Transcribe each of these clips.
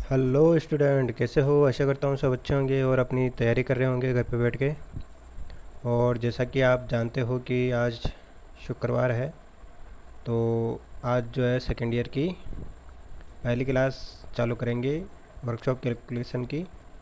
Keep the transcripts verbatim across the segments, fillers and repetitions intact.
Hello student, कैसे हो? आशा करता हूँ सब अच्छे होंगे और अपनी तैयारी कर रहे होंगे घर पे बैठ के। और जैसा कि आप जानते हो कि आज शुक्रवार है, तो आज जो है सेकेंड ईयर की पहली क्लास चालू करेंगे, वर्कशॉप कैलकुलेशन की।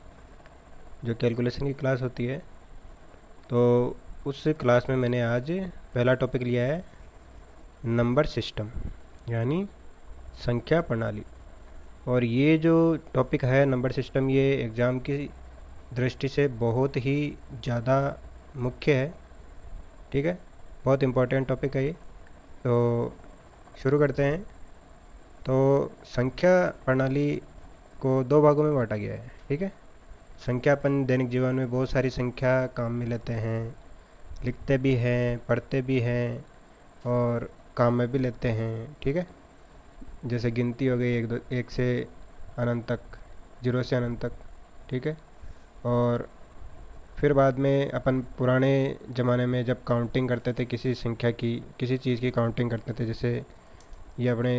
जो कैलकुलेशन की क्लास होती है, तो उस क्लास में मैंने आज पहला टॉपिक लिया है नंबर सिस्टम, यानी संख्या प्रणाली। और ये जो टॉपिक है नंबर सिस्टम, ये एग्ज़ाम की दृष्टि से बहुत ही ज़्यादा मुख्य है। ठीक है, बहुत इम्पोर्टेंट टॉपिक है ये। तो शुरू करते हैं। तो संख्या प्रणाली को दो भागों में बांटा गया है। ठीक है, संख्या अपन दैनिक जीवन में बहुत सारी संख्या काम में लेते हैं, लिखते भी हैं, पढ़ते भी हैं और काम में भी लेते हैं। ठीक है, जैसे गिनती हो गई, एक दो एक से अनंत तक, जीरो से अनंत तक। ठीक है, और फिर बाद में अपन पुराने ज़माने में जब काउंटिंग करते थे किसी संख्या की, किसी चीज़ की काउंटिंग करते थे, जैसे ये अपने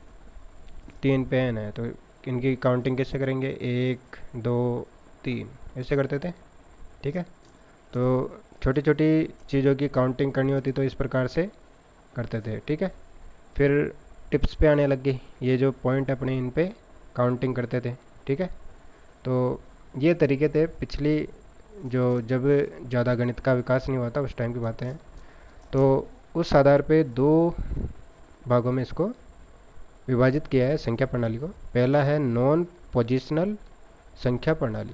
तीन पेन है, तो इनकी काउंटिंग कैसे करेंगे? एक, दो, तीन, ऐसे करते थे। ठीक है, तो छोटी छोटी चीज़ों की काउंटिंग करनी होती तो इस प्रकार से करते थे। ठीक है, फिर टिप्स पे आने लग गई, ये जो पॉइंट अपने इन पे काउंटिंग करते थे। ठीक है, तो ये तरीके थे पिछली, जो जब ज़्यादा गणित का विकास नहीं हुआ था उस टाइम की बातें हैं। तो उस आधार पे दो भागों में इसको विभाजित किया है संख्या प्रणाली को। पहला है नॉन पोजिशनल संख्या प्रणाली,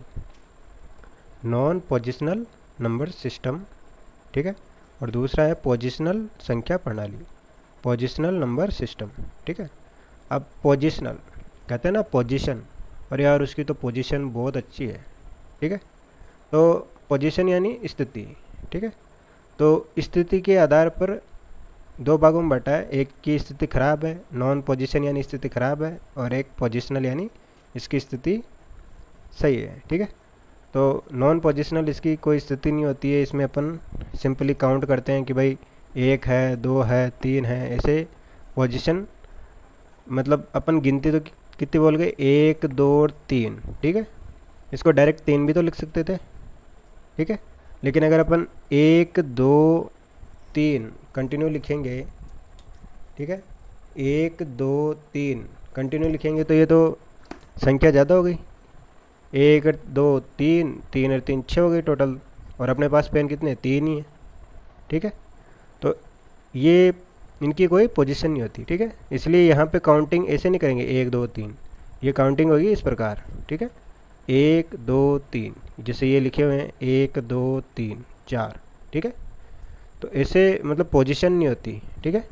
नॉन पोजिशनल नंबर सिस्टम। ठीक है, और दूसरा है पोजिशनल संख्या प्रणाली, पोजिशनल नंबर सिस्टम। ठीक है, अब पोजिशनल कहते हैं ना, पोजीशन, और यार उसकी तो पोजीशन बहुत अच्छी है। ठीक है, तो पोजीशन यानी स्थिति। ठीक है, तो स्थिति के आधार पर दो भागों में बटा है। एक की स्थिति खराब है, नॉन पोजीशन यानी स्थिति खराब है, और एक पोजिशनल यानी इसकी स्थिति सही है। ठीक है, तो नॉन पोजिशनल इसकी कोई स्थिति नहीं होती है, इसमें अपन सिंपली काउंट करते हैं कि भाई एक है, दो है, तीन है, ऐसे पोजीशन। मतलब अपन गिनती तो कितनी बोल गए? एक, दो, तीन। ठीक है, इसको डायरेक्ट तीन भी तो लिख सकते थे। ठीक है, लेकिन अगर अपन एक, दो, तीन कंटिन्यू लिखेंगे, ठीक है, एक, दो, तीन कंटिन्यू लिखेंगे, तो ये तो संख्या ज़्यादा हो गई। एक, दो, तीन, तीन और तीन छः हो गई टोटल, और अपने पास पेन कितने? तीन ही है। ठीक है, तो ये इनकी कोई पोजीशन नहीं होती। ठीक है, इसलिए यहाँ पे काउंटिंग ऐसे नहीं करेंगे एक, दो, तीन, ये काउंटिंग होगी इस प्रकार। ठीक है, एक, दो, तीन, जैसे ये लिखे हुए हैं, एक, दो, तीन, चार। ठीक है, तो ऐसे मतलब पोजीशन नहीं होती। ठीक है,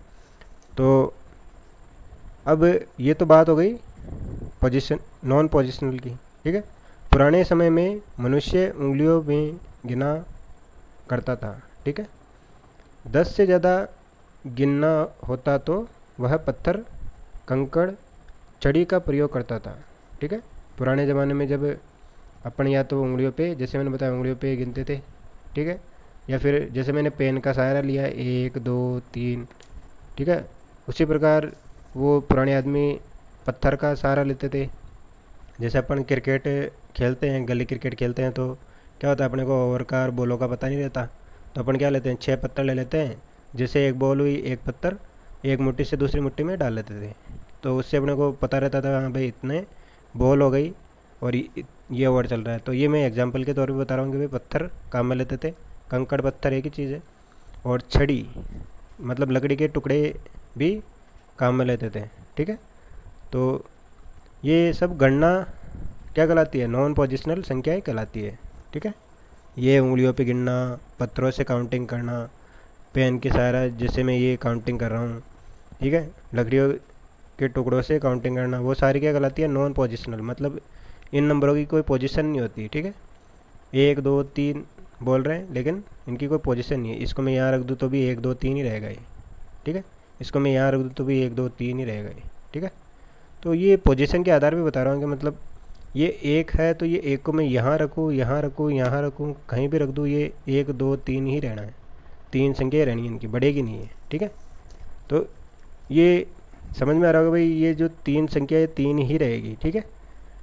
तो अब ये तो बात हो गई पोजीशन, नॉन पोजिशनल की। ठीक है, पुराने समय में मनुष्य उंगलियों में गिना करता था। ठीक है, दस से ज़्यादा गिनना होता तो वह पत्थर, कंकड़, छड़ी का प्रयोग करता था। ठीक है, पुराने ज़माने में जब अपन या तो उंगलियों पे, जैसे मैंने बताया, उंगलियों पे गिनते थे। ठीक है, या फिर जैसे मैंने पेन का सहारा लिया, एक, दो, तीन। ठीक है, उसी प्रकार वो पुराने आदमी पत्थर का सहारा लेते थे। जैसे अपन क्रिकेट खेलते हैं, गली क्रिकेट खेलते हैं, तो क्या होता है, अपने को ओवर का और बॉलों का पता नहीं रहता, तो अपन क्या लेते हैं? छः पत्थर ले लेते हैं। जैसे एक बॉल हुई, एक पत्थर एक मुट्ठी से दूसरी मुट्ठी में डाल लेते थे, तो उससे अपने को पता रहता था, हाँ भाई इतने बॉल हो गई और ये ओवर चल रहा है। तो ये मैं एग्जांपल के तौर पे बता रहा हूँ कि भाई पत्थर काम में लेते थे, कंकड़ पत्थर एक ही चीज़ है। और छड़ी मतलब लकड़ी के टुकड़े भी काम में लेते थे। ठीक है, तो ये सब गणना क्या कहलाती है? नॉन पोजिशनल संख्याएँ कहलाती है। ठीक है, ये उंगलियों पे गिनना, पत्थरों से काउंटिंग करना, पेन के सहारा जैसे मैं ये काउंटिंग कर रहा हूँ। ठीक है, लकड़ियों के टुकड़ों से काउंटिंग करना, वो सारी क्या कहलाती है? Non positional. मतलब इन नंबरों की कोई पोजीशन नहीं होती। ठीक है, एक, दो, तीन बोल रहे हैं, लेकिन इनकी कोई पोजीशन नहीं है। इसको मैं यहाँ रख दूँ तो भी एक, दो, तीन ही रहेगा ये। ठीक है, इसको मैं यहाँ रख दूँ तो भी एक, दो, तीन ही रहेगा ये। ठीक है, तो ये पोजीशन के आधार पे बता रहा हूँ कि मतलब ये एक है तो ये एक को मैं यहाँ रखूँ, यहाँ रखूँ, यहाँ रखूँ, कहीं भी रख दूँ, ये एक, दो, तीन ही रहना है। तीन संख्या रहनी है इनकी, बढ़ेगी नहीं है। ठीक है, तो ये समझ में आ रहा होगा भाई, ये जो तीन संख्या है तीन ही रहेगी। ठीक है,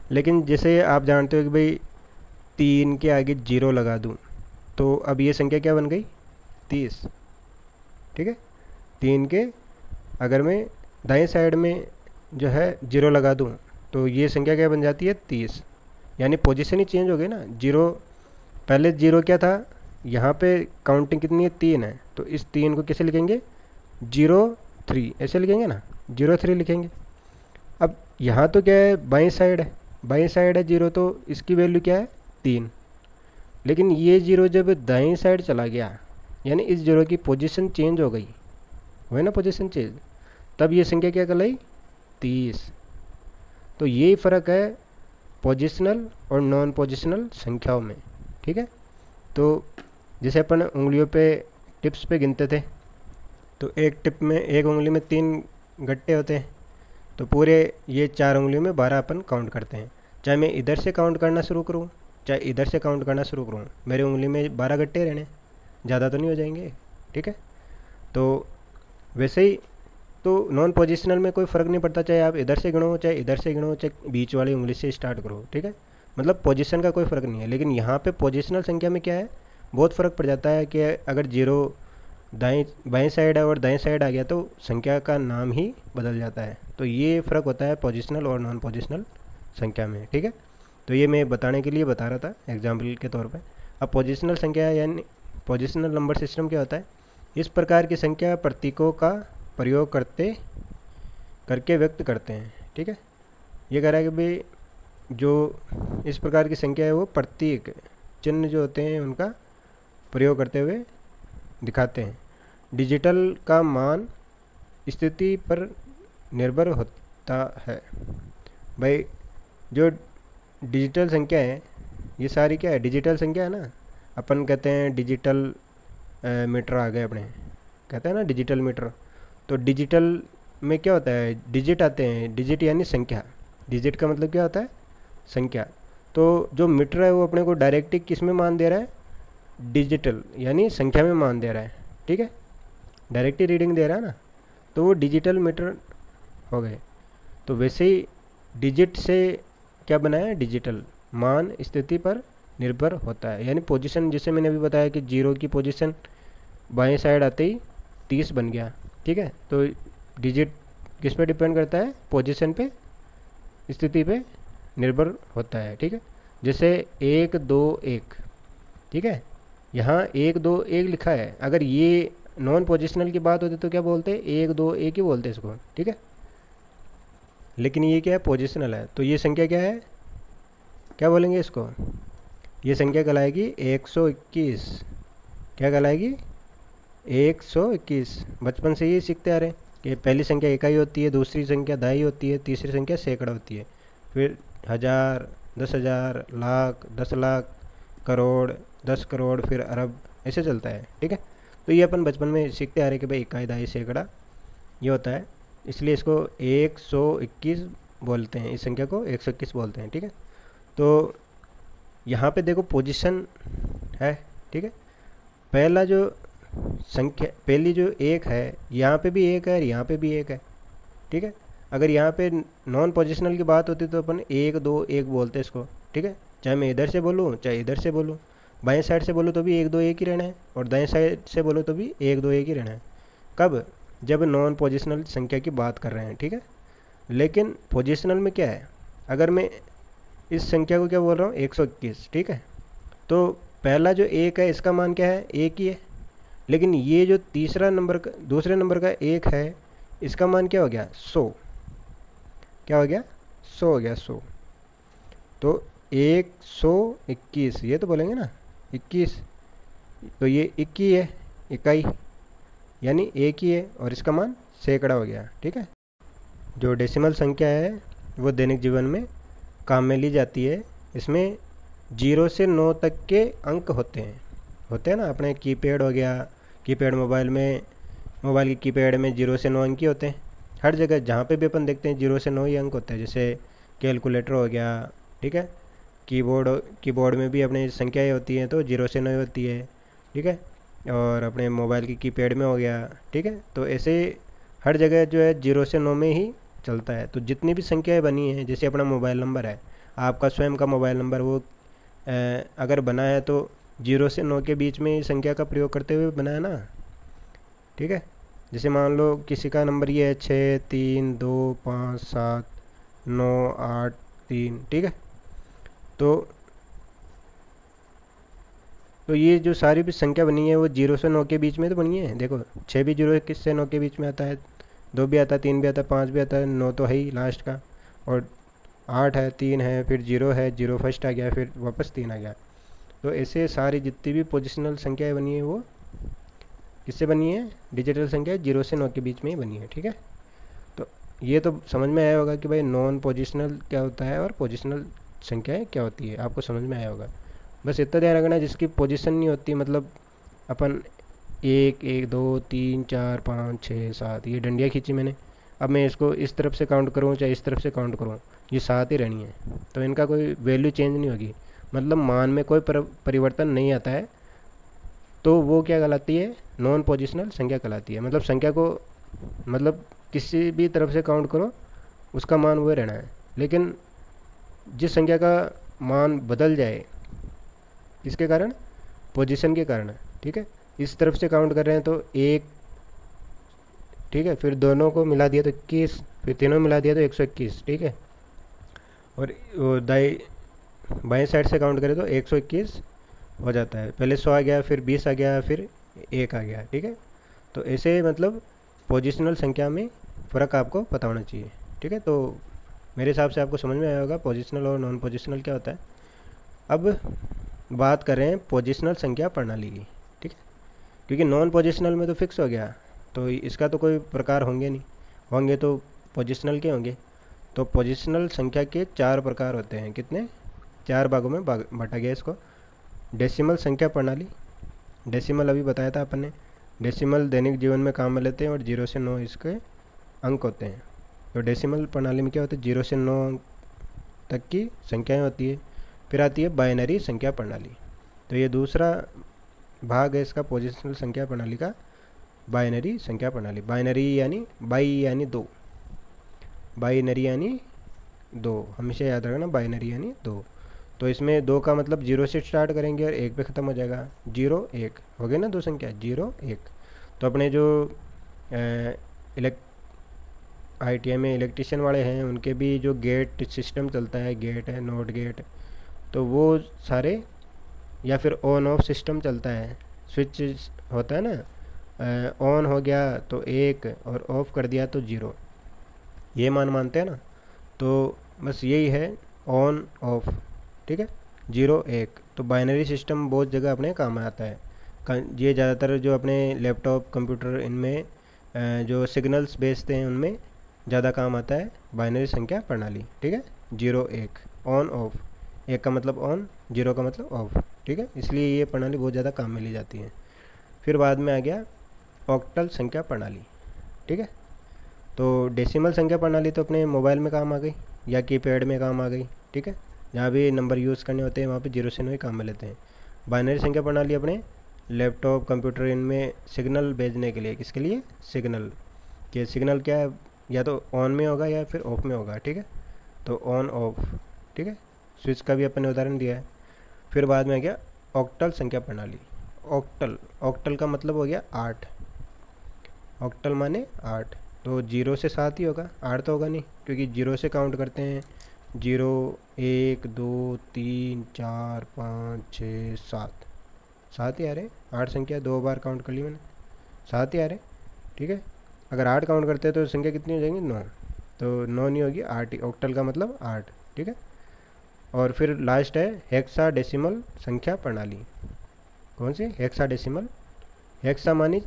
लेकिन जैसे आप जानते हो कि भाई तीन के आगे जीरो लगा दूँ तो अब ये संख्या क्या बन गई, तीस। ठीक है, तीन के अगर मैं दाएं साइड में जो है जीरो लगा दूँ तो ये संख्या क्या बन जाती है, तीस। यानी पोजीशन ही चेंज हो गई ना। जीरो पहले जीरो क्या था, यहाँ पे काउंटिंग कितनी है, तीन है, तो इस तीन को कैसे लिखेंगे, जीरो थ्री ऐसे लिखेंगे ना, जीरो थ्री लिखेंगे। अब यहाँ तो क्या है, बाईं साइड है, बाईं साइड है जीरो, तो इसकी वैल्यू क्या है, तीन। लेकिन ये जीरो जब दाईं साइड चला गया यानी इस जीरो की पोजीशन चेंज हो गई, हुआ ना पोजीशन चेंज, तब ये संख्या क्या कहलाई, तीस। तो यही फ़र्क है पोजिशनल और नॉन पोजिशनल संख्याओं में। ठीक है, तो जैसे अपन उंगलियों पे टिप्स पे गिनते थे, तो एक टिप में, एक उंगली में तीन गट्टे होते हैं, तो पूरे ये चार उंगलियों में बारह अपन काउंट करते हैं। चाहे मैं इधर से काउंट करना शुरू करूँ चाहे इधर से काउंट करना शुरू करूँ, मेरे उंगली में बारह गट्टे रहने, ज़्यादा तो नहीं हो जाएंगे। ठीक है, तो वैसे ही तो नॉन पोजिशनल में कोई फ़र्क नहीं पड़ता, चाहे आप इधर से गिनो चाहे इधर से गिनो चाहे बीच वाली उंगली से स्टार्ट करो। ठीक है, मतलब पोजीशन का कोई फ़र्क नहीं है। लेकिन यहाँ पे पोजिशनल संख्या में क्या है, बहुत फ़र्क पड़ जाता है कि अगर जीरो दाएं बाएं साइड है और दाएं साइड आ गया तो संख्या का नाम ही बदल जाता है। तो ये फ़र्क होता है पोजिशनल और नॉन पोजिशनल संख्या में। ठीक है, तो ये मैं बताने के लिए बता रहा था एग्जाम्पल के तौर पर। अब पोजिशनल संख्या यानी पोजिशनल नंबर सिस्टम क्या होता है, इस प्रकार की संख्या प्रतीकों का प्रयोग करते करके व्यक्त करते हैं। ठीक है, ये कह रहा है कि भाई जो इस प्रकार की संख्या है वो प्रतीक चिन्ह जो होते हैं उनका प्रयोग करते हुए दिखाते हैं। डिजिटल का मान स्थिति पर निर्भर होता है। भाई जो डिजिटल संख्या है ये सारी क्या है, डिजिटल संख्या है ना। अपन कहते हैं डिजिटल मीटर आ गए अपने, कहते हैं ना डिजिटल मीटर। तो डिजिटल में क्या होता है, डिजिट आते हैं, डिजिट यानी संख्या, डिजिट का मतलब क्या होता है, संख्या। तो जो मीटर है वो अपने को डायरेक्टली किस में मान दे रहा है, डिजिटल यानी संख्या में मान दे रहा है। ठीक है, डायरेक्टली रीडिंग दे रहा है ना, तो वो डिजिटल मीटर हो गए। तो वैसे ही डिजिट से क्या बनाया है, डिजिटल मान स्थिति पर निर्भर होता है। यानी पोजीशन, जैसे मैंने अभी बताया कि जीरो की पोजीशन बाएं साइड आते ही तीस बन गया। ठीक है, तो डिजिट किस पे डिपेंड करता है, पोजीशन पे, स्थिति पे निर्भर होता है। ठीक है, जैसे एक दो एक, ठीक है, यहाँ एक दो एक लिखा है, अगर ये नॉन पोजिशनल की बात होती तो क्या बोलते, एक दो एक ही बोलते इसको। ठीक है, लेकिन ये क्या है, पोजिशनल है, तो ये संख्या क्या है, क्या बोलेंगे इसको, ये संख्या कहलाएगी एक सौ इक्कीस। क्या कहलाएगी, एक सौ इक्कीस। बचपन से ही सीखते आ रहे हैं कि पहली संख्या इकाई होती है, दूसरी संख्या दहाई होती है, तीसरी संख्या सैकड़ा होती है, फिर हज़ार, दस हज़ार, लाख, दस लाख, करोड़, दस करोड़, फिर अरब, ऐसे चलता है। ठीक है, तो ये अपन बचपन में सीखते आ रहे हैं कि भाई इकाई, दहाई, सैकड़ा ये होता है, इसलिए इसको एक सौ इक्कीस बोलते हैं, इस संख्या को एक सौ इक्कीस बोलते हैं। ठीक है, तो यहाँ पे देखो पोजीशन है। ठीक है, पहला जो संख्या, पहली जो एक है, यहाँ पे भी एक है और यहाँ पे भी एक है। ठीक है, अगर यहाँ पे नॉन पोजिशनल की बात होती तो अपन एक दो एक बोलते इसको। ठीक है, चाहे मैं इधर से बोलूँ चाहे इधर से बोलूँ, बाएं साइड से बोलूँ तो भी एक दो एक ही रहना है और दाएं साइड से बोलो तो भी एक दो एक ही रहना है। कब, जब नॉन पोजिशनल संख्या की बात कर रहे हैं। ठीक है, लेकिन पोजिशनल में क्या है, अगर मैं इस संख्या को क्या बोल रहा हूँ, एक सौ इक्कीस। ठीक है, तो पहला जो एक है इसका मान क्या है, एक ही है, लेकिन ये जो तीसरा नंबर का, दूसरे नंबर का एक है, इसका मान क्या हो गया, सौ। क्या हो गया, सौ हो गया, सौ। तो एक सौ इक्कीस, ये तो बोलेंगे ना, इक्कीस, तो ये इक्की है, इकाई यानी एक ही है, और इसका मान सैकड़ा हो गया। ठीक है, जो डेसिमल संख्या है वो दैनिक जीवन में काम में ली जाती है। इसमें जीरो से नौ तक के अंक होते हैं, होते हैं ना। अपने कीपैड हो गया, कीपैड मोबाइल में, मोबाइल की कीपैड में जीरो से नौ अंक ही होते हैं। हर जगह जहाँ पे भी अपन देखते हैं जीरो से नौ ही अंक होते हैं। जैसे कैलकुलेटर हो गया, ठीक है, कीबोर्ड, कीबोर्ड में भी अपने संख्याएँ होती हैं तो जीरो से नौ होती है। ठीक है, और अपने मोबाइल की कीपैड में हो गया। ठीक है, तो ऐसे हर जगह जो है जीरो से नौ में ही चलता है। तो जितनी भी संख्याएँ बनी हैं, जैसे अपना मोबाइल नंबर है, आपका स्वयं का मोबाइल नंबर वो अ, अगर बना है तो जीरो से नौ के बीच में इस संख्या का प्रयोग करते हुए बनाया ना, ठीक है। जैसे मान लो किसी का नंबर ये है छः तीन दो पाँच सात नौ आठ तीन, ठीक है। तो तो ये जो सारी भी संख्या बनी है वो जीरो से नौ के बीच में तो बनी है। देखो छः भी जीरो किस से नौ के बीच में आता है, दो भी आता है, तीन भी आता है, पाँच भी आता है, नौ तो है ही लास्ट का, और आठ है, तीन है, फिर जीरो है, जीरो फर्स्ट आ गया, फिर वापस तीन आ गया। तो ऐसे सारी जितनी भी पोजिशनल संख्याएँ बनी है वो किससे बनी है, डिजिटल संख्या जीरो से नौ के बीच में ही बनी है, ठीक है। तो ये तो समझ में आया होगा कि भाई नॉन पोजिशनल क्या होता है और पोजिशनल संख्याएँ क्या होती है, आपको समझ में आया होगा। बस इतना ध्यान रखना जिसकी पोजीशन नहीं होती, मतलब अपन एक एक दो तीन चार पाँच छः सात ये डंडियाँ खींची मैंने, अब मैं इसको इस तरफ से काउंट करूँ चाहे इस तरफ से काउंट करूँ, ये सात ही रहनी है, तो इनका कोई वैल्यू चेंज नहीं होगी, मतलब मान में कोई पर, परिवर्तन नहीं आता है, तो वो क्या कहलाती है, नॉन पोजिशनल संख्या कहलाती है। मतलब संख्या को मतलब किसी भी तरफ से काउंट करो उसका मान वही रहना है, लेकिन जिस संख्या का मान बदल जाए किसके कारण, पोजीशन के कारण, ठीक है। इस तरफ से काउंट कर रहे हैं तो एक, ठीक है, फिर दोनों को मिला दिया तो इक्कीस, फिर तीनों मिला दिया तो एक सौ इक्कीस, ठीक है। और वो दाई बाएं साइड से काउंट करें तो एक सौ इक्कीस हो जाता है, पहले सौ आ गया, फिर बीस आ गया, फिर एक आ गया, ठीक है। तो ऐसे मतलब पोजिशनल संख्या में फ़र्क आपको पता होना चाहिए, ठीक है। तो मेरे हिसाब से आपको समझ में आया होगा पोजिशनल और नॉन पोजिशनल क्या होता है। अब बात कर रहे हैं पोजिशनल संख्या प्रणाली की, ठीक है, क्योंकि नॉन पोजिशनल में तो फिक्स हो गया, तो इसका तो कोई प्रकार होंगे नहीं, होंगे तो पोजिशनल के होंगे। तो पोजिशनल संख्या के चार प्रकार होते हैं, कितने, चार भागों में बांटा गया इसको। डेसिमल संख्या प्रणाली, डेसिमल अभी बताया था अपन ने, डेसिमल दैनिक जीवन में काम में लेते हैं और जीरो से नौ इसके अंक होते हैं। तो डेसिमल प्रणाली में क्या होता है, जीरो से नौ अंक तक की संख्याएँ होती है। फिर आती है बाइनरी संख्या प्रणाली, तो ये दूसरा भाग है इसका पोजिशनल संख्या प्रणाली का, बाइनरी संख्या प्रणाली। बाइनरी यानी बाई यानी दो, बाइनरी यानी दो, हमेशा याद रखना, बाइनरी यानी दो। तो इसमें दो का मतलब जीरो से स्टार्ट करेंगे और एक पे ख़त्म हो जाएगा, जीरो एक हो गए ना दो संख्या, जीरो एक। तो अपने जो इलेक्ट आई टी आई में इलेक्ट्रिशियन वाले हैं उनके भी जो गेट सिस्टम चलता है, गेट है, नोट गेट, तो वो सारे, या फिर ऑन ऑफ सिस्टम चलता है, स्विच होता है ना, ऑन हो गया तो एक और ऑफ कर दिया तो ज़ीरो, ये मान मानते हैं ना। तो बस यही है ऑन ऑफ, ठीक है, जीरो एक। तो बाइनरी सिस्टम बहुत जगह अपने काम में आता है, ये ज़्यादातर जो अपने लैपटॉप कंप्यूटर इनमें जो सिग्नल्स भेजते हैं उनमें ज़्यादा काम आता है बाइनरी संख्या प्रणाली, ठीक है। जीरो एक, ऑन ऑफ, एक का मतलब ऑन, जीरो का मतलब ऑफ, ठीक है, इसलिए ये प्रणाली बहुत ज़्यादा काम में ली जाती है। फिर बाद में आ गया ऑक्टल संख्या प्रणाली, ठीक है। तो डेसिमल संख्या प्रणाली तो अपने मोबाइल में काम आ गई या कीपैड में काम आ गई, ठीक है, जहाँ भी नंबर यूज़ करने होते हैं वहाँ पे जीरो से नौ ही काम में लेते हैं। बाइनरी संख्या प्रणाली अपने लैपटॉप कंप्यूटर इनमें सिग्नल भेजने के लिए, किसके लिए, सिग्नल के, सिग्नल क्या है, या तो ऑन में होगा या फिर ऑफ में होगा, ठीक है। तो ऑन ऑफ, ठीक है, स्विच का भी अपन ने उदाहरण दिया है। फिर बाद में आ गया ऑक्टल संख्या प्रणाली, ऑक्टल, ऑक्टल का मतलब हो गया आठ, ऑक्टल माने आठ। तो जीरो से सात ही होगा, आठ तो होगा नहीं, क्योंकि जीरो से काउंट करते हैं, जीरो एक दो तीन चार पाँच छः सात, सात ही आ रहे, आठ संख्या दो बार काउंट कर ली मैंने, सात ही आ रहे, ठीक है। अगर आठ काउंट करते हैं तो संख्या कितनी हो जाएंगी, नौ, तो नौ नहीं होगी, आठ ही, ऑक्टल का मतलब आठ, ठीक है। और फिर लास्ट है हेक्साडेसिमल संख्या प्रणाली, कौन सी, हेक्साडेसिमल, हेक्सा मानी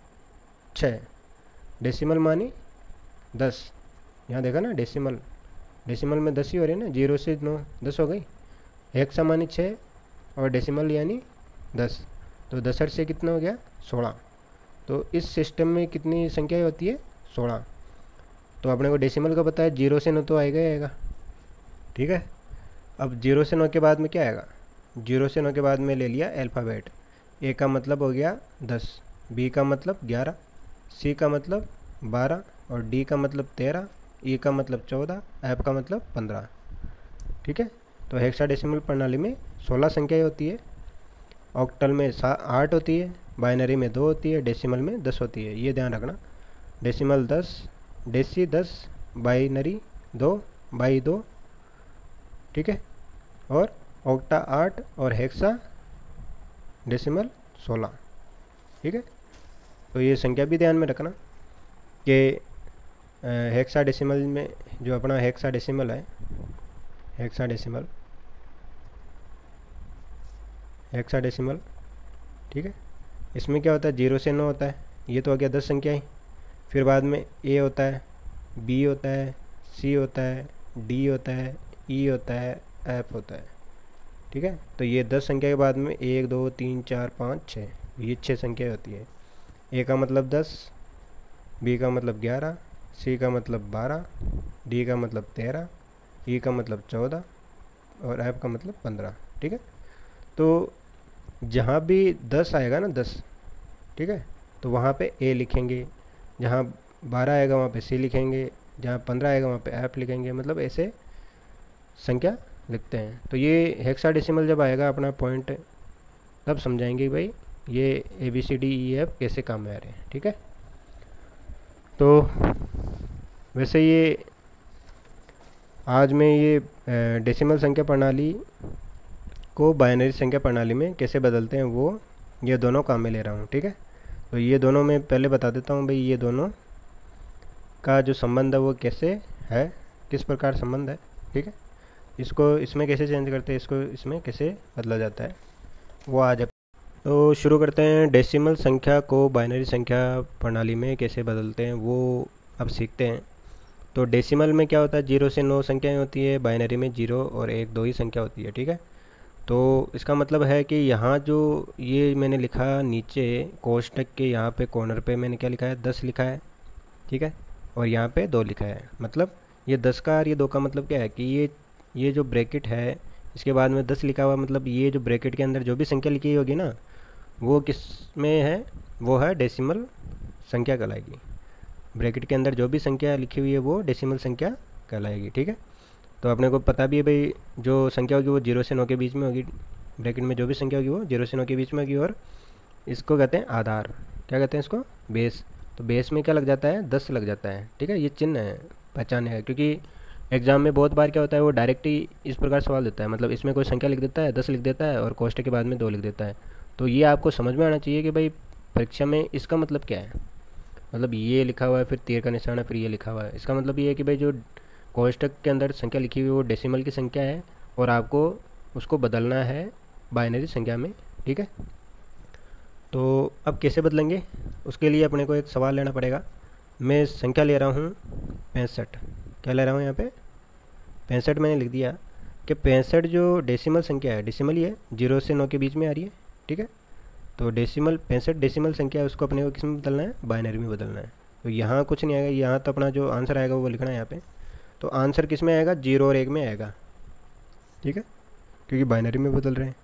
छः, डेसिमल मानी दस, यहाँ देखा ना डेसिमल, डेसिमल में दस ही हो रही है ना, जीरो से नौ दस हो गई, हेक्सा मानी छः और डेसिमल यानी दस, तो दसठ से कितना हो गया, सोलह। तो इस सिस्टम में कितनी संख्याएँ होती है, सोलह। तो अपने को डेसिमल का पता है, जीरो से नौ तो आएगा ही आएगा, ठीक है। अब जीरो से नौ के बाद में क्या आएगा, जीरो से नौ के बाद में ले लिया अल्फ़ाबेट, ए का मतलब हो गया दस, बी का मतलब ग्यारह, सी का मतलब बारह और डी का मतलब तेरह, ई का मतलब चौदह, एफ का मतलब पंद्रह, ठीक है। तो हेक्साडेसिमल प्रणाली में सोलह संख्याएं होती है, ऑक्टल में आठ होती है, बाइनरी में दो होती है, डेसिमल में दस होती है। ये ध्यान रखना, डेसिमल दस, डेसी दस, बाइनरी दो, बाई दो, ठीक है, और ऑक्टा आठ और हेक्सा डेसिमल सोलह, ठीक है। तो ये संख्या भी ध्यान में रखना कि हेक्सा डेसिमल में जो अपना हेक्सा डेसिमल है, हेक्सा डेसिमल हेक्सा डेसिमल ठीक है, इसमें क्या होता है, जीरो से नौ होता है, ये तो आ गया दस संख्याएं। फिर बाद में ए होता है, बी होता है, सी होता है, डी होता है, ई होता है, एफ होता है, ठीक है। तो ये दस संख्या के बाद में एक दो तीन चार पाँच छः, ये छः संख्याएं होती है। ए का मतलब दस, बी का मतलब ग्यारह, सी का मतलब बारह, डी का मतलब तेरह, ई का मतलब चौदह और एफ का मतलब पंद्रह, ठीक है। तो जहाँ भी दस आएगा ना, दस, ठीक है, तो वहाँ पे ए लिखेंगे, जहाँ बारह आएगा वहाँ पे सी लिखेंगे, जहाँ पंद्रह आएगा वहाँ पे एफ लिखेंगे, मतलब ऐसे संख्या लिखते हैं। तो ये हेक्साडेसिमल जब आएगा अपना पॉइंट, तब समझाएंगे भाई ये A B C D E F कैसे काम में आ रहे हैं, ठीक है। तो वैसे ये आज मैं ये डेसिमल संख्या प्रणाली को बाइनरी संख्या प्रणाली में कैसे बदलते हैं वो ये दोनों काम में ले रहा हूँ, ठीक है। तो ये दोनों मैं पहले बता देता हूँ भाई, ये दोनों का जो संबंध है वो कैसे है, किस प्रकार संबंध है, ठीक है। इसको इसमें कैसे चेंज करते हैं, इसको इसमें कैसे बदला जाता है, वो आज। तो शुरू करते हैं, डेसिमल संख्या को बाइनरी संख्या प्रणाली में कैसे बदलते हैं वो अब सीखते हैं। तो डेसिमल में क्या होता है, जीरो से नौ संख्याएं होती है, बाइनरी में जीरो और एक दो ही संख्या होती है, ठीक है। तो इसका मतलब है कि यहाँ जो ये मैंने लिखा नीचे कोष्टक के यहाँ पे कॉर्नर पे मैंने क्या लिखा है, दस लिखा है, ठीक है, और यहाँ पे दो लिखा है। मतलब ये दस का और ये दो का मतलब क्या है कि ये ये जो ब्रैकेट है इसके बाद में दस लिखा हुआ, मतलब ये जो ब्रैकेट के अंदर जो भी संख्या लिखी होगी ना वो किस में है, वो है डेसिमल संख्या कहलाएगी। ब्रैकेट के अंदर जो भी संख्या लिखी हुई है वो डेसिमल संख्या कहलाएगी, ठीक है। तो अपने को पता भी है भाई जो संख्या होगी वो जीरो से नौ के बीच में होगी, ब्रैकेट में जो भी संख्या होगी वो जीरो से नौ के बीच में होगी। और इसको कहते हैं आधार, क्या कहते हैं इसको, बेस। तो बेस में क्या लग जाता है, दस लग जाता है, ठीक है। ये चिन्ह है, पहचान है, क्योंकि एग्जाम में बहुत बार क्या होता है वो डायरेक्ट ही इस प्रकार सवाल देता है, मतलब इसमें कोई संख्या लिख देता है, दस लिख देता है और कोष्टक के बाद में दो लिख देता है। तो ये आपको समझ में आना चाहिए कि भाई परीक्षा में इसका मतलब क्या है, मतलब ये लिखा हुआ है फिर तीर का निशान है फिर ये लिखा हुआ है, इसका मतलब ये है कि भाई जो कोष्टक के अंदर संख्या लिखी हुई है वो डेसिमल की संख्या है और आपको उसको बदलना है बाइनरी संख्या में, ठीक है। तो अब कैसे बदलेंगे, उसके लिए अपने को एक सवाल लेना पड़ेगा। मैं संख्या ले रहा हूँ पैंसठ, क्या ले रहा हूँ यहाँ पे, पैंसठ मैंने लिख दिया कि पैंसठ जो डेसिमल संख्या है, डेसिमल ही है, जीरो से नौ के बीच में आ रही है, ठीक है। तो डेसिमल पैंसठ डेसिमल संख्या है, उसको अपने को किस में बदलना है, बाइनरी में बदलना है। तो यहाँ कुछ नहीं आएगा, यहाँ तो अपना जो आंसर आएगा वो लिखना है यहाँ पे। तो आंसर किस में आएगा, जीरो और एक में आएगा, ठीक है, क्योंकि बाइनरी में बदल रहे हैं।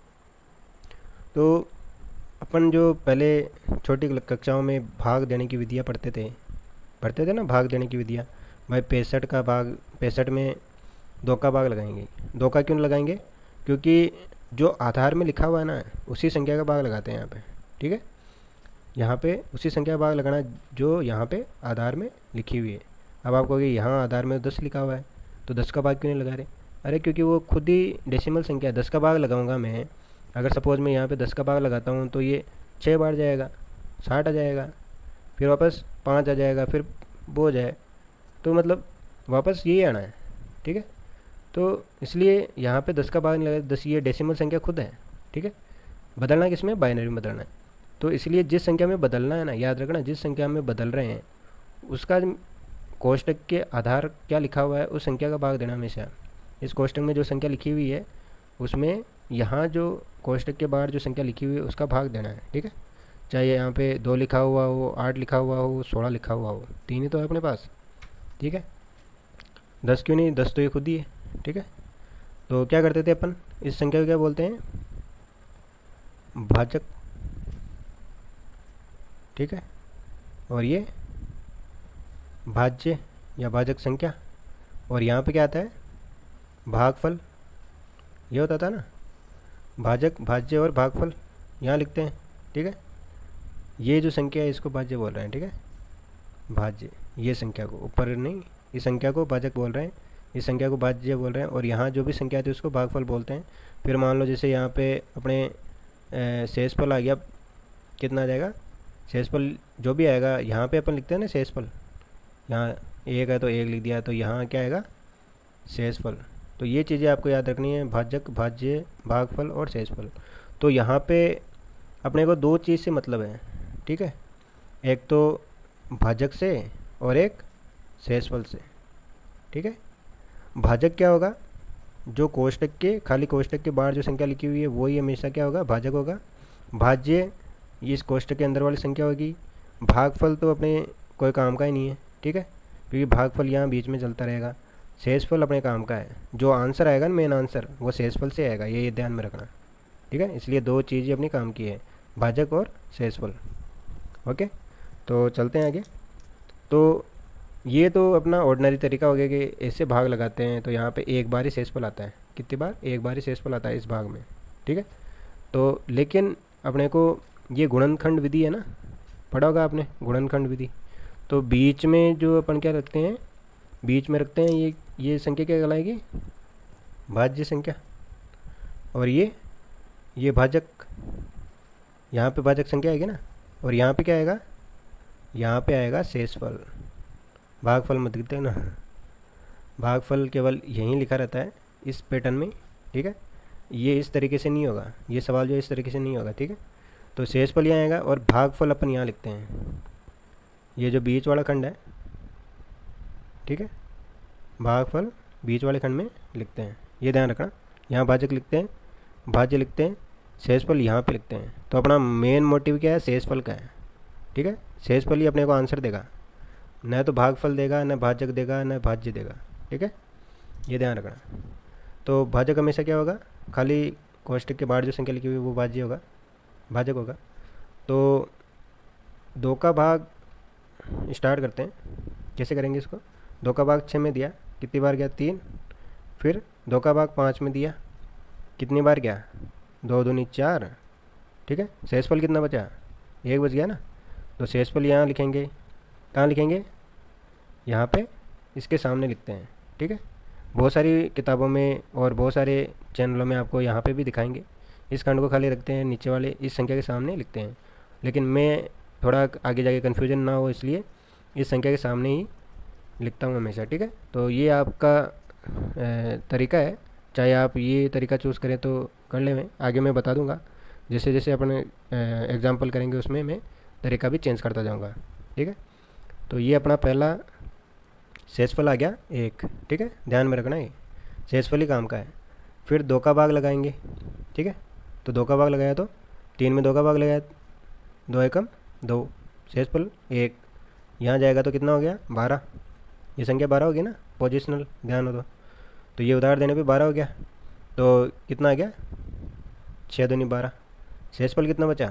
तो अपन जो पहले छोटी कक्षाओं में भाग देने की विधियाँ पढ़ते थे पढ़ते थे ना, भाग देने की विधियाँ, भाई पैंसठ का भाग, पैंसठ में दो का भाग लगाएंगे। दो का क्यों लगाएंगे, क्योंकि जो आधार में लिखा हुआ है ना उसी संख्या का भाग लगाते हैं यहाँ पे, ठीक है। यहाँ पे उसी संख्या का भाग लगाना जो यहाँ पे आधार में लिखी हुई है। अब आप कहोगे यहाँ आधार में दस लिखा हुआ है तो दस का भाग क्यों नहीं लगा रहे, अरे क्योंकि वो खुद ही डेसिमल संख्या है। दस का भाग लगाऊंगा मैं, अगर सपोज मैं यहाँ पे दस का भाग लगाता हूँ तो ये छः बार जाएगा, साठ आ जाएगा, फिर वापस पाँच आ जाएगा, फिर वो हो जाए, तो मतलब वापस यही आना है, ठीक है। तो इसलिए यहाँ पे दस का भाग नहीं लगा, दस ये डेसिमल संख्या खुद है, ठीक है। बदलना किस में, बाइनरी में बदलना है। तो इसलिए जिस संख्या में बदलना है ना, याद रखना, जिस संख्या में बदल रहे हैं उसका कोष्टक के आधार क्या लिखा हुआ है उस संख्या का भाग देना हमेशा। इस कोष्टक में जो संख्या लिखी हुई है उसमें यहाँ जो कोष्टक के बाहर जो संख्या लिखी हुई है उसका भाग देना है, ठीक है। चाहे यहाँ पे दो लिखा हुआ हो, आठ लिखा हुआ हो, सोलह लिखा हुआ हो, तीन ही तो है अपने पास, ठीक है। दस क्यों नहीं, दस तो ये खुद ही है, ठीक है। तो क्या करते थे अपन, इस संख्या को क्या बोलते हैं, भाजक, ठीक है, और ये भाज्य या भाजक संख्या, और यहाँ पे क्या आता है, भागफल, ये होता था ना, भाजक, भाज्य और भागफल यहाँ लिखते हैं, ठीक है। ये जो संख्या है इसको भाज्य बोल रहे हैं, ठीक है, भाज्य, ये संख्या को, ऊपर नहीं, इस संख्या को भाजक बोल रहे हैं, इस संख्या को भाज्य बोल रहे हैं, और यहाँ जो भी संख्या आती है उसको भागफल बोलते हैं। फिर मान लो जैसे यहाँ पे अपने शेषफल आ गया, कितना आ जाएगा शेषफल जो भी आएगा, यहाँ पे अपन लिखते हैं ना शेषफल, यहाँ एक है तो एक लिख दिया, तो यहाँ क्या आएगा शेषफल। तो ये चीज़ें आपको याद रखनी है, भाजक, भाज्य, भागफल और शेषफल। तो यहाँ पे अपने को दो चीज़ से मतलब है, ठीक है, एक तो भाजक से और एक शेषफल से, ठीक है। भाजक क्या होगा, जो कोष्टक के, खाली कोष्टक के बाहर जो संख्या लिखी हुई है वही हमेशा क्या होगा, भाजक होगा। भाज्य ये इस कोष्टक के अंदर वाली संख्या होगी। भागफल तो अपने कोई काम का ही नहीं है, ठीक है, क्योंकि भागफल यहाँ बीच में चलता रहेगा। शेषफल अपने काम का है, जो आंसर आएगा ना मेन आंसर वो शेषफल से आएगा, ये ध्यान में रखना, ठीक है। इसलिए दो चीज़ें अपनी काम की है, भाजक और शेषफल। ओके, तो चलते हैं आगे। तो ये तो अपना ऑर्डिनरी तरीका हो गया कि ऐसे भाग लगाते हैं, तो यहाँ पे एक बार ही शेषफल आता है। कितनी बार? एक बार ही शेषफल आता है इस भाग में, ठीक है। तो लेकिन अपने को ये गुणनखंड विधि है ना, पढ़ा होगा आपने गुणनखंड विधि। तो बीच में जो अपन क्या रखते हैं, बीच में रखते हैं ये ये संख्या क्या कहलाएगी, भाज्य संख्या, और ये ये भाजक, यहाँ पे भाजक संख्या आएगी ना, और यहाँ पे क्या आएगा, यहाँ पे आएगा शेषफल। भागफल मत लिखते ना, भागफल केवल यहीं लिखा रहता है इस पैटर्न में, ठीक है। ये इस तरीके से नहीं होगा, ये सवाल जो इस तरीके से नहीं होगा, ठीक है। तो शेषफल यहाँ आएगा और भागफल अपन यहाँ लिखते हैं, ये जो बीच वाला खंड है, ठीक है, भागफल बीच वाले खंड में लिखते हैं, ये ध्यान रखना। यहाँ भाजक लिखते हैं, भाज्य लिखते हैं, शेषफल यहाँ पे लिखते हैं। तो अपना मेन मोटिव क्या है, शेषफल का है, ठीक है। शेषफल ही अपने को आंसर देगा, न तो भागफल देगा, न भाजक देगा, न भाज्य देगा, ठीक है, ये ध्यान रखना। तो भाजक हमेशा क्या होगा, खाली कोष्टक के बाहर जो संख्या लिखी हुई है वो भाज्य होगा, भाजक होगा। तो दो का भाग स्टार्ट करते हैं, कैसे करेंगे इसको। दो का भाग छः में दिया, कितनी बार गया, तीन। फिर दो का भाग पाँच में दिया, कितनी बार गया, दो दूनी चार, ठीक है। शेषफल कितना बचा, एक बच गया ना। तो शेषफल यहाँ लिखेंगे, कहाँ लिखेंगे, यहाँ पे इसके सामने लिखते हैं, ठीक है। बहुत सारी किताबों में और बहुत सारे चैनलों में आपको यहाँ पे भी दिखाएंगे, इस खंड को खाली रखते हैं, नीचे वाले इस संख्या के सामने लिखते हैं। लेकिन मैं थोड़ा आगे जाके कन्फ्यूजन ना हो इसलिए इस संख्या के सामने ही लिखता हूँ हमेशा, ठीक है। तो ये आपका तरीका है, चाहे आप ये तरीका चूज़ करें तो कर ले, मैं आगे मैं बता दूंगा, जैसे जैसे अपन एग्जाम्पल करेंगे उसमें मैं तरीका भी चेंज करता जाऊँगा, ठीक है। तो ये अपना पहला शेषफल आ गया एक, ठीक है, ध्यान में रखना, ये शेषफल ही काम का है। फिर दो का भाग लगाएंगे, ठीक है। तो दो का भाग लगाया तो तीन में दो का भाग लगाया, दो एकम दो, शेषफल एक, यहाँ जाएगा तो कितना हो गया, बारह। ये संख्या बारह होगी ना, पोजिशनल ध्यान हो तो तो ये उधार देने पे बारह हो गया। तो कितना आ गया, छः दूनी बारह। शेषफल कितना बचा,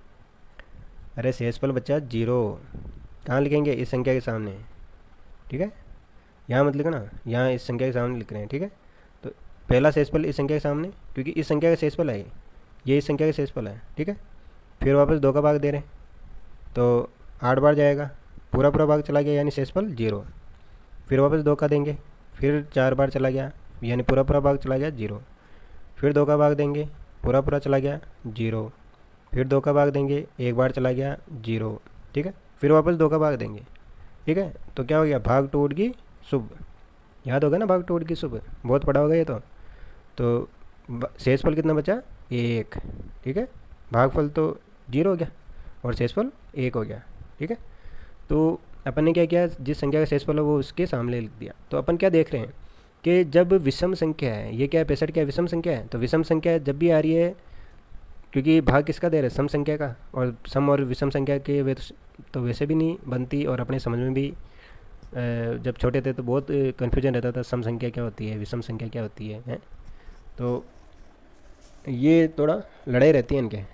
अरे शेषफल बचा जीरो। कहाँ लिखेंगे, इस संख्या के सामने, ठीक है। यहाँ मत लिखना, यहाँ इस संख्या के सामने लिख रहे हैं, ठीक है। तो पहला शेषफल इस संख्या के सामने, क्योंकि इस संख्या का शेषफल है ये, इस संख्या का शेषफल है, ठीक है। फिर वापस दो का भाग दे रहे हैं, तो आठ बार जाएगा, पूरा पूरा भाग चला गया यानी शेषफल जीरो। फिर वापस दो का देंगे, फिर चार बार चला गया यानी पूरा पूरा भाग चला गया जीरो। फिर दो का भाग देंगे, पूरा पूरा चला गया जीरो। फिर दो का भाग देंगे, एक बार चला गया जीरो, ठीक है। फिर वापस दो का भाग देंगे, ठीक है। तो क्या हो गया, भाग टूट गई शुभ, याद होगा ना, भाग टूट गई शुभ, बहुत पड़ा होगा ये तो। तो शेषफल कितना बचा, एक, ठीक है। भागफल तो जीरो हो गया और शेषफल एक हो गया, ठीक है। तो अपन ने क्या किया, जिस संख्या का शेषफल है वो उसके सामने लिख दिया। तो अपन क्या देख रहे हैं कि जब विषम संख्या है, ये क्या है, पैंसठ क्या है, विषम संख्या है। तो विषम संख्या जब भी आ रही है, क्योंकि भाग किसका दे रहे हैं, सम संख्या का, और सम और विषम संख्या के वे तो वैसे भी नहीं बनती, और अपने समझ में भी जब छोटे थे तो बहुत कन्फ्यूजन रहता था, सम संख्या क्या होती है, विषम संख्या क्या होती है, है? तो ये थोड़ा लड़ाई रहती है इनके।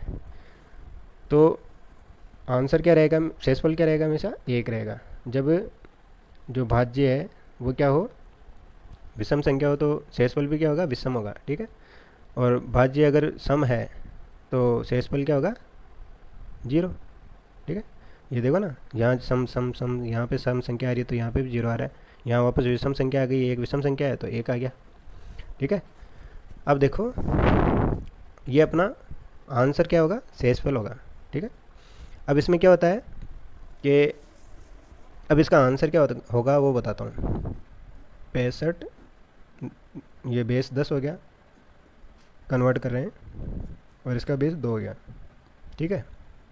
तो आंसर क्या रहेगा, शेषफल क्या रहेगा, हमेशा एक रहेगा। जब जो भाज्य है वो क्या हो, विषम संख्या हो, तो शेषफल भी क्या होगा, विषम होगा, ठीक है। और भाज्य अगर सम है तो शेषफल क्या होगा, जीरो। ठीक है, ये देखो ना, यहाँ सम सम सम यहाँ पे सम संख्या आ रही है तो यहाँ पे भी जीरो आ रहा है, यहाँ वापस विषम संख्या आ गई, एक विषम संख्या है तो एक आ गया। ठीक है, अब देखो ये अपना आंसर क्या होगा, शेषफल होगा। ठीक है, अब इसमें क्या होता है कि अब इसका आंसर क्या होता होगा वो बताता हूँ। पैंसठ, ये बेस दस हो गया, कन्वर्ट कर रहे हैं, और इसका बेस दो हो गया। ठीक है,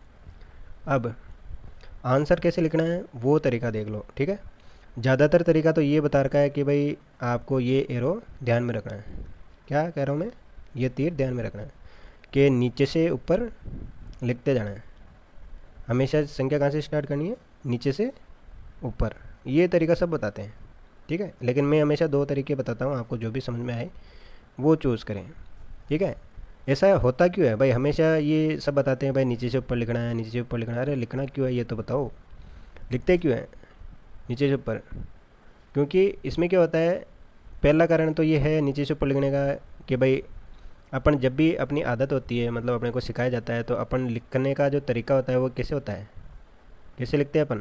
अब आंसर कैसे लिखना है वो तरीका देख लो। ठीक है, ज़्यादातर तरीका तो ये बता रखा है कि भाई आपको ये एरो ध्यान में रखना है। क्या कह रहा हूँ मैं, ये तीर ध्यान में रखना है कि नीचे से ऊपर लिखते जाना है। हमेशा संख्या कहाँ से स्टार्ट करनी है, नीचे से ऊपर। ये तरीका सब बताते हैं। ठीक है, लेकिन मैं हमेशा दो तरीके बताता हूँ, आपको जो भी समझ में आए वो चूज़ करें। ठीक है, ऐसा होता क्यों है भाई, हमेशा ये सब बताते हैं भाई नीचे से ऊपर लिखना है, नीचे से ऊपर लिखना है। अरे लिखना क्यों है ये तो बताओ, लिखते क्यों है नीचे से ऊपर? क्योंकि इसमें क्या होता है, पहला कारण तो ये है नीचे से ऊपर लिखने का कि भाई अपन जब भी अपनी आदत होती है, मतलब अपने को सिखाया जाता है, तो अपन लिखने का जो तरीका होता है वो कैसे होता है, कैसे लिखते हैं अपन,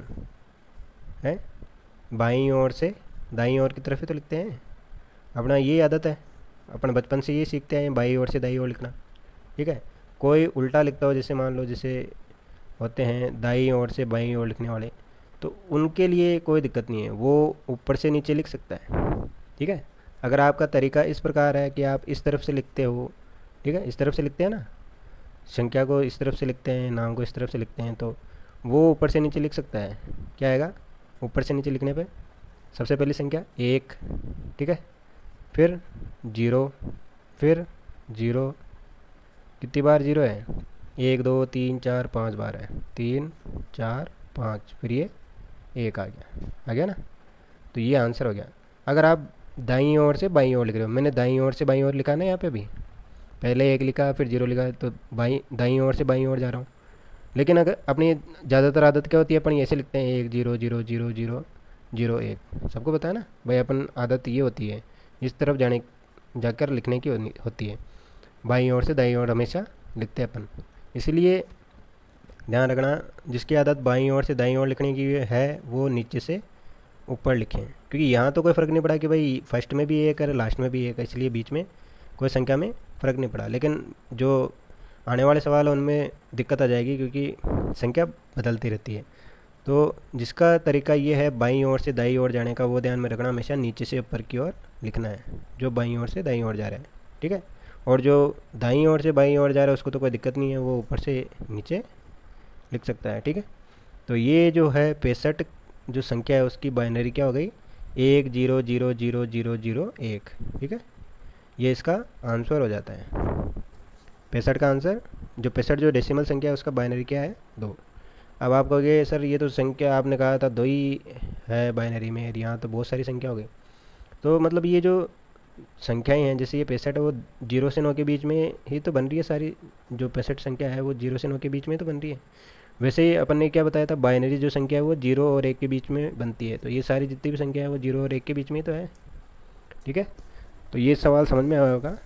हैं बाईं ओर से दाईं ओर की तरफ ही तो लिखते हैं। अपना ये आदत है, अपन बचपन से ये सीखते हैं बाईं ओर से दाईं ओर लिखना। ठीक है, कोई उल्टा लिखता हो, जैसे मान लो जैसे होते हैं दाईं ओर से बाईं ओर लिखने वाले, तो उनके लिए कोई दिक्कत नहीं है, वो ऊपर से नीचे लिख सकता है। ठीक है, अगर आपका तरीका इस प्रकार है कि आप इस तरफ से लिखते हो, ठीक है, इस तरफ से लिखते हैं ना, संख्या को इस तरफ से लिखते हैं, नाम को इस तरफ से लिखते हैं, तो वो ऊपर से नीचे लिख सकता है। क्या आएगा ऊपर से नीचे लिखने पे, सबसे पहली संख्या एक, ठीक है, फिर जीरो, फिर जीरो, कितनी बार जीरो है, एक दो तीन चार पाँच बार है, तीन चार पाँच, फिर ये एक आ गया, आ गया ना। तो ये आंसर हो गया। अगर आप दाईं ओर से बाईं ओर लिख रहे हो, मैंने दाईं ओर से बाईं ओर लिखा ना, यहाँ पे भी पहले एक लिखा फिर जीरो लिखा, तो बाईं दाईं ओर से बाईं ओर जा रहा हूँ। लेकिन अगर अपनी ज़्यादातर आदत क्या होती है, अपन ऐसे लिखते हैं एक zero zero zero zero zero एक, सबको पता है ना भाई, अपन आदत ये होती है इस तरफ जाने जाकर लिखने की होती है, बाईं ओर से दाईं ओर हमेशा लिखते हैं अपन। इसलिए ध्यान रखना, जिसकी आदत बाईं ओर से दाईं ओर लिखने की है वो नीचे से ऊपर लिखें, क्योंकि यहाँ तो कोई फ़र्क नहीं पड़ा कि भाई फर्स्ट में भी एक है लास्ट में भी एक है, इसलिए बीच में कोई संख्या में फ़र्क नहीं पड़ा। लेकिन जो आने वाले सवाल है उनमें दिक्कत आ जाएगी, क्योंकि संख्या बदलती रहती है। तो जिसका तरीका ये है बाईं ओर से दाईं ओर जाने का, वो ध्यान में रखना, हमेशा नीचे से ऊपर की ओर लिखना है, जो बाईं ओर से दाईं ओर जा रहा है। ठीक है, और जो दाईं ओर से बाईं ओर जा रहा है उसको तो कोई दिक्कत नहीं है, वो ऊपर से नीचे लिख सकता है। ठीक है, तो ये जो है पैंसठ जो संख्या है उसकी बाइनरी क्या हो गई, एक zero zero zero zero zero एक। ठीक है, ये इसका आंसर हो जाता है पैंसठ का आंसर। जो पैंसठ जो डेसिमल संख्या है उसका बाइनरी क्या है, दो। अब आप कहोगे सर ये तो संख्या आपने कहा था दो ही है बाइनरी में, यहाँ तो बहुत सारी संख्या हो गई। तो मतलब ये जो संख्याएं हैं, जैसे ये पैंसठ है, वो जीरो से नौ के बीच में ही तो बन रही है सारी, जो पैंसठ संख्या है वो जीरो से नौ के बीच में तो बन रही है। वैसे ही अपन ने क्या बताया था, बाइनरी जो संख्या है वो जीरो और एक के बीच में बनती है, तो ये सारी जितनी भी संख्या है वो जीरो और एक के बीच में ही तो है। ठीक है, तो ये सवाल समझ में आया होगा।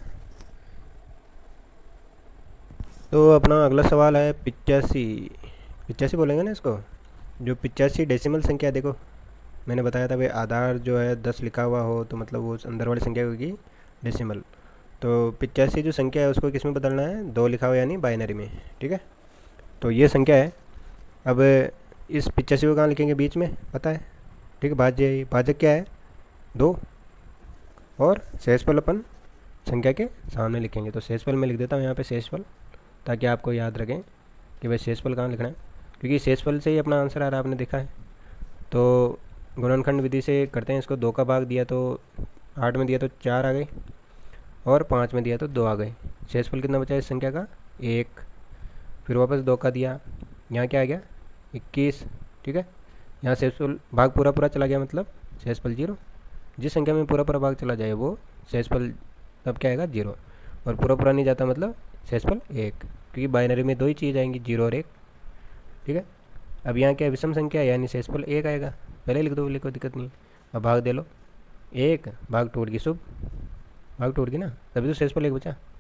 तो अपना अगला सवाल है पिचासी, पिचासी बोलेंगे ना इसको, जो पिचासी डेसिमल संख्या, देखो मैंने बताया था भाई आधार जो है दस लिखा हुआ हो तो मतलब वो अंदर वाली संख्या होगी डेसिमल। तो पिचासी जो संख्या है उसको किस में बदलना है, दो लिखा हुआ यानी बाइनरी में। ठीक है, तो ये संख्या है। अब इस पिचासी को कहाँ लिखेंगे, बीच में, पता है। ठीक है, भाज्य, भाजक क्या है, दो, और शेषफल अपन संख्या के सामने लिखेंगे। तो शेषफल में लिख देता हूँ यहाँ पे शेषफल, ताकि आपको याद रखें कि भाई शेषफल कहाँ लिखना है, क्योंकि शेषफल से ही अपना आंसर आ रहा है, आपने देखा है। तो गुणनखंड विधि से करते हैं इसको, दो का भाग दिया तो आठ में दिया तो चार आ गए, और पाँच में दिया तो दो आ गए। शेषफल कितना बचा इस संख्या का, एक, फिर वापस दो का दिया, यहाँ क्या आ गया, इक्कीस। ठीक है, यहाँ शेषफल भाग पूरा पूरा चला गया, मतलब शेषफल जीरो। जिस संख्या में पूरा पूरा भाग चला जाए वो शेषफल तब क्या आएगा, जीरो, और पूरा पूरा नहीं जाता मतलब शेषफल एक, क्योंकि बाइनरी में दो ही चीज़ आएंगी, जीरो और एक। ठीक है, अब यहाँ क्या विषम संख्या है यानी शेषफल एक आएगा, पहले लिख दो, लिखो दिक्कत नहीं। अब भाग दे लो, एक भाग टूट गई, शुभ भाग टूट गई ना, तभी तो शेषफल एक बचा।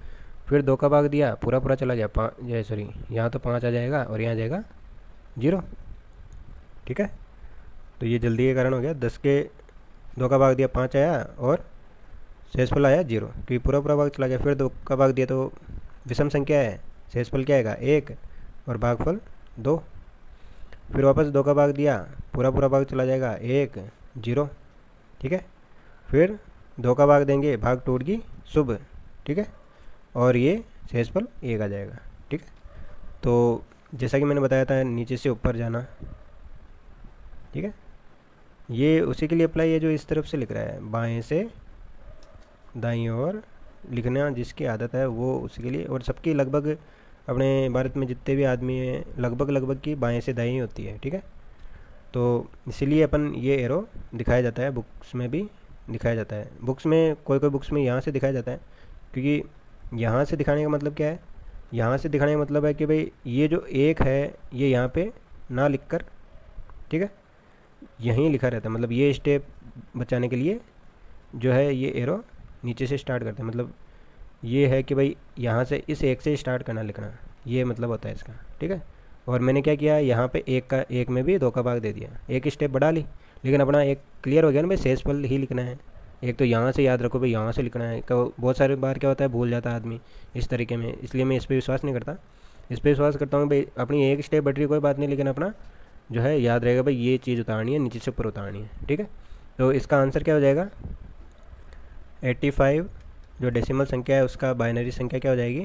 फिर दो का भाग दिया, पूरा पूरा चला गया पाँच, ये सॉरी यहाँ तो पाँच आ जाएगा और यहाँ जाएगा जीरो, ठीक है। तो ये जल्दी के कारण हो गया, दस के दो का भाग दिया पाँच आया और शेषफल आया जीरो, क्योंकि पूरा पूरा भाग चला गया। फिर दो का भाग दिया तो विषम संख्या है, शेषफल क्या आएगा एक और भागफल दो। फिर वापस दो का भाग दिया, पूरा पूरा भाग चला जाएगा एक जीरो, ठीक है। फिर दो का भाग देंगे, भाग टूट गई शुभ, ठीक है, और ये शेषफल एक आ जाएगा, ठीक है। तो जैसा कि मैंने बताया था नीचे से ऊपर जाना, ठीक है, ये उसी के लिए अप्लाई है जो इस तरफ से लिख रहा है, बाएं से दाईं ओर लिखना जिसकी आदत है वो उसी के लिए। और सबकी लगभग अपने भारत में जितने भी आदमी हैं लगभग लगभग की बाएं से दाईं होती है, ठीक है। तो इसीलिए अपन ये एरो दिखाया जाता है, बुक्स में भी दिखाया जाता है। बुक्स में कोई कोई बुक्स में यहाँ से दिखाया जाता है, क्योंकि यहाँ से दिखाने का मतलब क्या है, यहाँ से दिखाने का मतलब है कि भाई ये जो एक है ये यहाँ पे ना लिख कर, ठीक है, यहीं लिखा रहता है। मतलब ये स्टेप बचाने के लिए जो है ये एरो नीचे से स्टार्ट करते हैं। मतलब ये है कि भाई यहाँ से इस एक से स्टार्ट करना लिखना, ये मतलब होता है इसका, ठीक है। और मैंने क्या किया, यहाँ पे एक का एक में भी दो का भाग दे दिया, एक स्टेप बढ़ा ली, लेकिन अपना एक क्लियर हो गया ना भाई, शेषफल ही लिखना है। एक तो यहाँ से याद रखो भाई, यहाँ से लिखना है। तो बहुत सारे बार क्या होता है भूल जाता है आदमी इस तरीके में, इसलिए मैं इस पर विश्वास नहीं करता। इस पर विश्वास करता हूँ भाई अपनी एक स्टेप बढ़ रही कोई बात नहीं, लेकिन अपना जो है याद रहेगा भाई ये चीज़ उतारनी है, नीचे से ऊपर उतारनी है, ठीक है। तो इसका आंसर क्या हो जाएगा, एट्टी फाइव जो डेसिमल संख्या है उसका बाइनरी संख्या क्या हो जाएगी,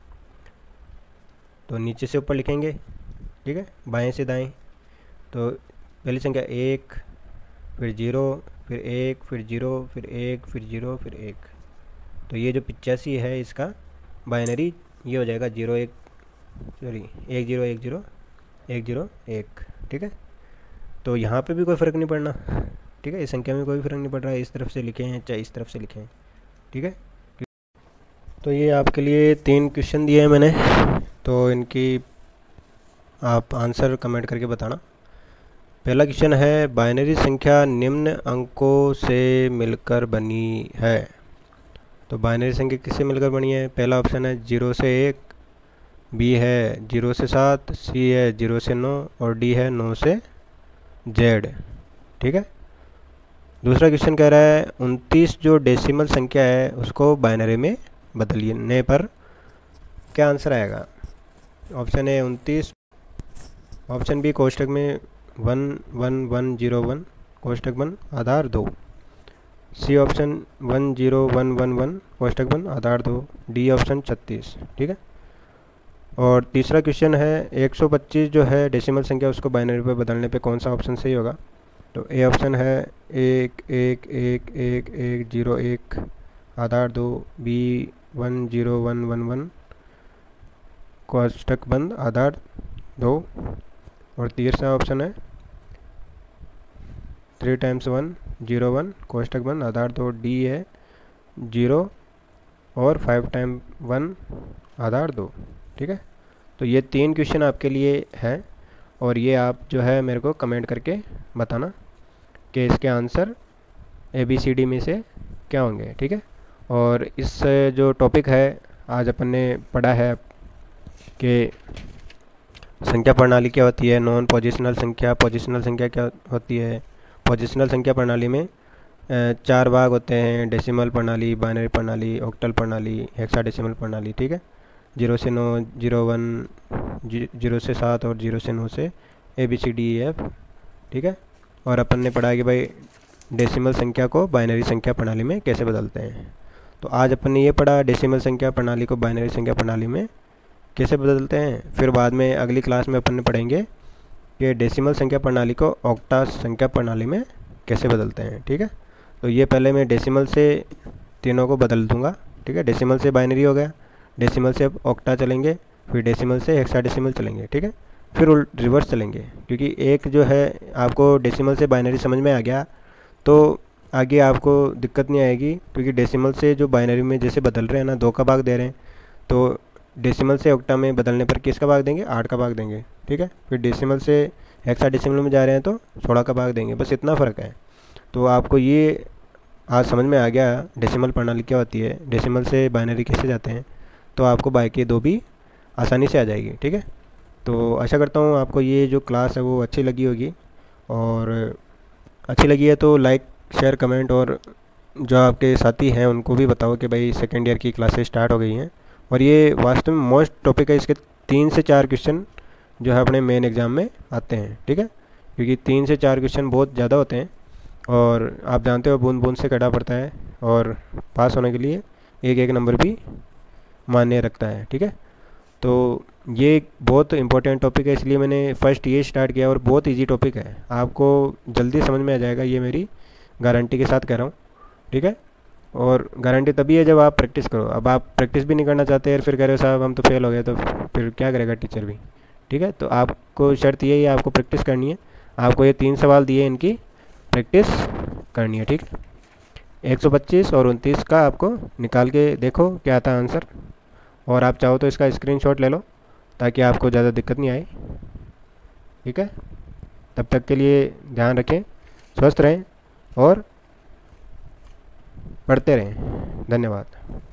तो नीचे से ऊपर लिखेंगे, ठीक है, बाएं से दाएं। तो पहली संख्या एक, फिर जीरो, फिर एक, फिर जीरो, फिर एक, फिर जीरो, फिर एक। तो ये जो पिचासी है इसका बाइनरी ये हो जाएगा जीरो एक, सॉरी एक जीरो एक जीरो एक जीरो एक, ठीक है। तो यहाँ पे भी कोई फ़र्क नहीं पड़ना, ठीक है, इस संख्या में कोई फ़र्क नहीं पड़ रहा है, इस तरफ से लिखे हैं चाहे इस तरफ से लिखे हैं, ठीक है। तो ये आपके लिए तीन क्वेश्चन दिए हैं मैंने, तो इनकी आप आंसर कमेंट करके बताना। पहला क्वेश्चन है, बाइनरी संख्या निम्न अंकों से मिलकर बनी है। तो बाइनरी संख्या किससे मिलकर बनी है, पहला ऑप्शन है जीरो से एक, बी है जीरो से सात, सी है जीरो से नौ और डी है नौ से जेड, ठीक है। दूसरा क्वेश्चन कह रहा है उनतीस जो डेसिमल संख्या है उसको बाइनरी में बदलने पर क्या आंसर आएगा। ऑप्शन ए उनतीस, ऑप्शन बी कोष्टक में one one one zero one कोष्टक वन आधार दो, C option one zero one one one कोष्टक वन आधार दो, डी ऑप्शन छत्तीस, ठीक है। और तीसरा क्वेश्चन है एक सौ पच्चीस जो है डेसिमल संख्या उसको बाइनरी पे बदलने पे कौन सा ऑप्शन सही होगा। तो ए ऑप्शन है एक एक एक एक एक जीरो एक आधार दो, B one zero one one one कोष्टक बंद आधार दो, और तीसरा ऑप्शन है three times one zero one कोष्टक बंद आधार दो, डी है जीरो और फाइव टाइम वन आधार दो, ठीक है। तो ये तीन क्वेश्चन आपके लिए है और ये आप जो है मेरे को कमेंट करके बताना कि इसके answer A B C D में से क्या होंगे, ठीक है। और इस जो टॉपिक है आज अपन ने पढ़ा है कि संख्या प्रणाली क्या होती है, नॉन पोजिशनल संख्या, पोजिशनल संख्या क्या होती है। पोजिशनल संख्या प्रणाली में चार भाग होते हैं, डेसिमल प्रणाली, बाइनरी प्रणाली, ऑक्टल प्रणाली, हेक्साडेसिमल प्रणाली, ठीक है। जीरो से नौ, जीरो वन, जीरो से सात और जीरो से नौ से A B C D E F, ठीक है। और अपन ने पढ़ा कि भाई डेसिमल संख्या को बाइनरी संख्या प्रणाली में कैसे बदलते हैं। तो आज अपन ने ये पढ़ा डेसिमल संख्या प्रणाली को बाइनरी संख्या प्रणाली में कैसे बदलते हैं। फिर बाद में अगली क्लास में अपन ने पढ़ेंगे कि डेसिमल संख्या प्रणाली को ऑक्टा संख्या प्रणाली में कैसे बदलते हैं, ठीक है। तो ये पहले मैं डेसिमल से तीनों को बदल दूंगा, ठीक है। डेसिमल से बाइनरी हो गया, डेसिमल से ऑक्टा चलेंगे, फिर डेसिमल से हेक्साडेसिमल चलेंगे, ठीक है। फिर उल्ट रिवर्स चलेंगे, क्योंकि एक जो है आपको डेसिमल से बाइनरी समझ में आ गया तो आगे आपको दिक्कत नहीं आएगी, क्योंकि डेसिमल से जो बाइनरी में जैसे बदल रहे हैं ना, दो का भाग दे रहे हैं, तो डेसिमल से ऑक्टा में बदलने पर किसका भाग देंगे, आठ का भाग देंगे, ठीक है। फिर डेसिमल से हेक्साडेसिमल में जा रहे हैं तो सोलह का भाग देंगे, बस इतना फ़र्क है। तो आपको ये आज समझ में आ गया डेसिमल प्रणाली क्या होती है, डेसिमल से बाइनरी कैसे जाते हैं। तो आपको बाकी दो भी आसानी से आ जाएगी। ठीक है, तो आशा करता हूँ आपको ये जो क्लास है वो अच्छी लगी होगी, और अच्छी लगी है तो लाइक शेयर कमेंट, और जो आपके साथी हैं उनको भी बताओ कि भाई सेकेंड ईयर की क्लासेस स्टार्ट हो गई हैं। और ये वास्तव में मोस्ट टॉपिक है, इसके तीन से चार क्वेश्चन जो है अपने मेन एग्ज़ाम में आते हैं। ठीक है, क्योंकि तीन से चार क्वेश्चन बहुत ज़्यादा होते हैं, और आप जानते हो बूंद बूंद से कड़ा पड़ता है, और पास होने के लिए एक एक नंबर भी मान्य रखता है। ठीक है, तो ये एक बहुत इंपॉर्टेंट टॉपिक है, इसलिए मैंने फ़र्स्ट ये स्टार्ट किया, और बहुत इजी टॉपिक है, आपको जल्दी समझ में आ जाएगा, ये मेरी गारंटी के साथ कह रहा हूँ। ठीक है, और गारंटी तभी है जब आप प्रैक्टिस करो। अब आप प्रैक्टिस भी नहीं करना चाहते और फिर कह रहे हो साहब हम तो फेल हो गए, तो फिर क्या करेगा टीचर भी। ठीक है, तो आपको शर्त ये है, आपको प्रैक्टिस करनी है, आपको ये तीन सवाल दिए, इनकी प्रैक्टिस करनी है। ठीक है, एक सौ पच्चीस और उनतीस का आपको निकाल के देखो क्या आता है आंसर, और आप चाहो तो इसका स्क्रीनशॉट ले लो ताकि आपको ज़्यादा दिक्कत नहीं आए। ठीक है, तब तक के लिए ध्यान रखें, स्वस्थ रहें और पढ़ते रहें। धन्यवाद।